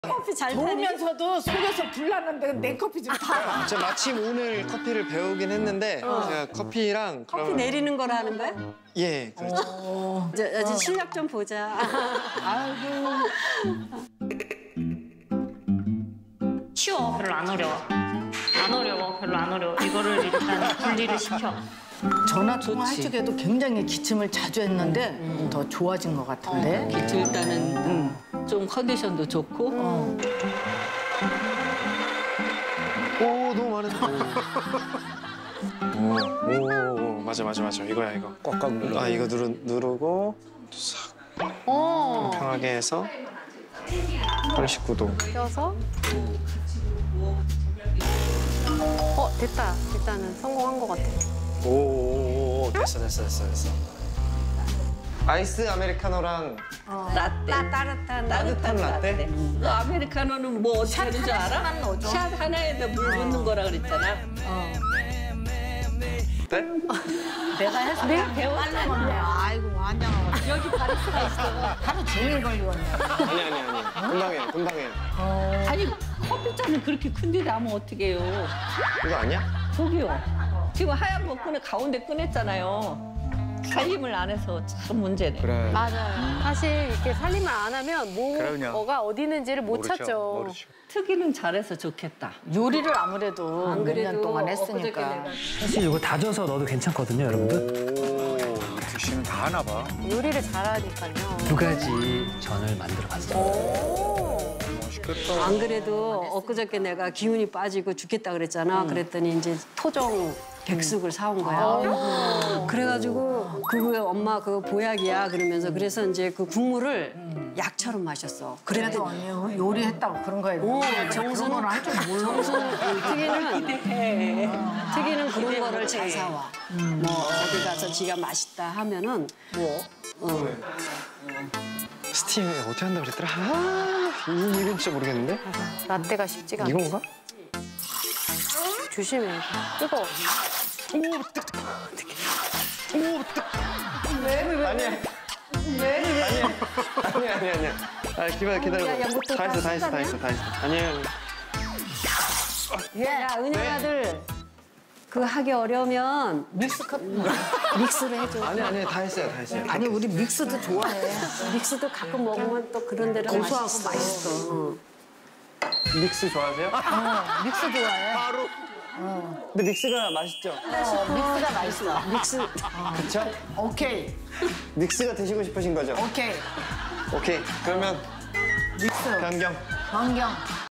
커피 잘 타니? 더우면서도 속에서 불났는데 내 커피 좀 타봐. 제가 마침 오늘 커피를 배우긴 했는데 제가 커피랑 커피 내리는 거라 하는 거야? 예, 그렇죠. 이제 실력 좀 보자. 아이고. 쉬워, 별로 안 어려워. 안 어려워, 별로 안 어려워. 이거를 일단 분리를 시켜. 전화 통화할 적에도 굉장히 기침을 자주 했는데 더 좋아진 것 같은데. 기침 일단은 좀 컨디션도 좋고. 오, 너무 많은데. 오, 맞아. 이거야, 이거. 꽉꽉 눌러. 아, 이거 누르고 싹 편하게 해서 89도. 껴서. 됐다. 일단은 성공한 것 같아. 오, 됐어. 아이스 아메리카노랑 라떼. 따뜻한 라떼? 너 아메리카노는 뭐 어떻게 하는 줄 알아? 샷 하나에다 물 붓는 거라 그랬잖아. 네? 내가 해서 배웠지. 아이고 환장하고. 여기 바리스가 있어. 하루 종일 걸리겠네. 아니. 금방 해요. 아니 커피잔을 그렇게 큰데 나면 어떡해요. 이거 아니야? 저기요. 지금 하얀 거 가운데 꺼냈잖아요. 살림을 안 해서 참 문제네. 그래. 맞아요. 사실 이렇게 살림을 안 하면 뭐가 어디 있는지를 못 찾죠. 특이는 잘해서 좋겠다. 요리를 아무래도 안 몇 년 그래도 동안 엊그저께 했으니까. 내가 사실 이거 다져서 넣어도 괜찮거든요, 여러분들. 이특 씨는 다 하나 봐. 요리를 잘하니까요. 2가지 전을 만들어 봤어요. 맛있겠다. 안 그래도 엊그저께 내가 기운이 빠지고 죽겠다 그랬잖아. 그랬더니 이제 토종 백숙을 사온 거야. 그래가지고 그거 엄마 그거 보약이야 그러면서 그래서 이제 그 국물을 약처럼 마셨어. 그래도 그랬더니 언니 요리했다고 그런 거예요. 정수는 할줄 몰라. 특이는 그런 거를 잘 사와. 뭐 어디 가서 지가 맛있다 하면은 스팀 어떻게 한다고 그랬더라? 이건 진짜 모르겠는데? 라떼가 쉽지가 않아. 이건가? 조심해. 뜨거워. 아니야. 아, 기다려. 다 했어. 아니에요. 야 은영아들 그거 하기 어려우면 믹스를 해줘. 아니, 다 했어요. 아니 우리 믹스도 좋아해. 믹스도 가끔 먹으면 또 그런 데로 고소하고 맛있어. 믹스 좋아하세요? 믹스 좋아해. 바로. 근데 믹스가 맛있죠? 믹스가 맛있어. 믹스 그쵸? 오케이. 믹스가 드시고 싶으신 거죠? 오케이. 오케이. 그러면 믹스. 변경. 변경.